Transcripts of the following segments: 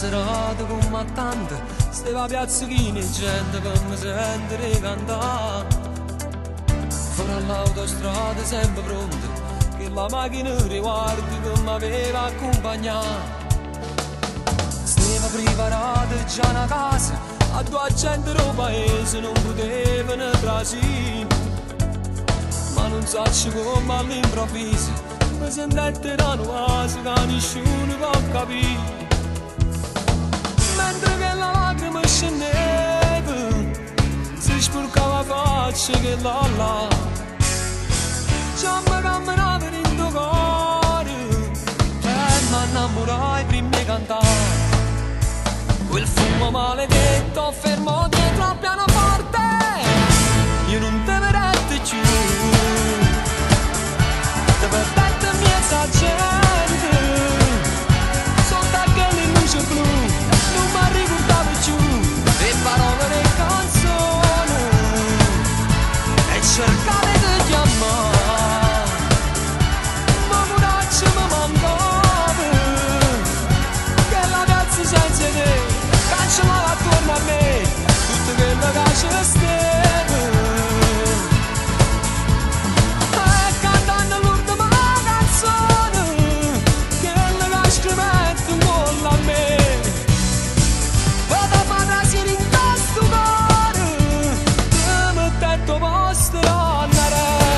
serata come a tante, stava piazzichini e gente che mi sente cantare. Fuori all'autostrada sempre pronta, che la macchina riguardi che mi aveva accompagnato. Stava preparata già una casa, a 200 del paese non potevano trasire. Ma non so come all'improvviso mi sentette da nuovo che nessuno può capire. Mentre che la lacrima scendeva, si sporcava faccia che là già mi camminava in tuo cuore e mi innamorai prima di cantare. Quel fumo maledetto fermo dietro al pianoforte, io non te vedrete più, te vedete miezza gente sotto quelle luci blu. Non mi ricordavo più le parole delle canzoni e cercare di chiamare, ma minaccia mi mancava, che la piazza senza te cancellava attorno a me tutto quello che c'era stato. E cantando l'ultima canzone, quella che scrivette un gol a me, vado a fantasia in questo cuore che mi detto posto andare.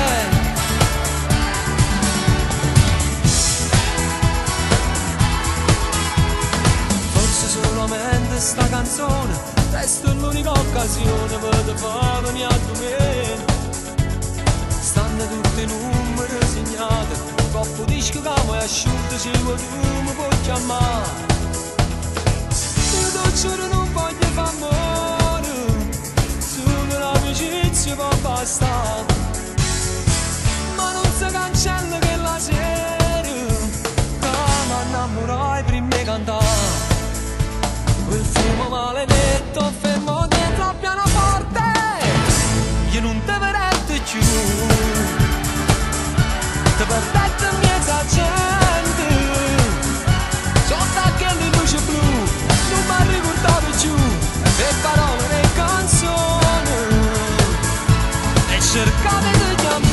Forse solamente sta canzone resta l'unica occasione per farmi a me. Stanno tutti i numeri segnati, un coppo di disco che mi è asciutto, se vuoi tu mi puoi chiamare. Io ti giuro non voglio far amore, solo l'amicizia può bastare. Ma non si cancella che la sera che mi innamorai prima di cantare. Quel fumo maledetto fermo dietro al pianoforte, io non te vedrete più, te perdete miezza gente sotto quelle luci blu. Non mi ricordavo più le parole delle canzoni e cercate di chiamare.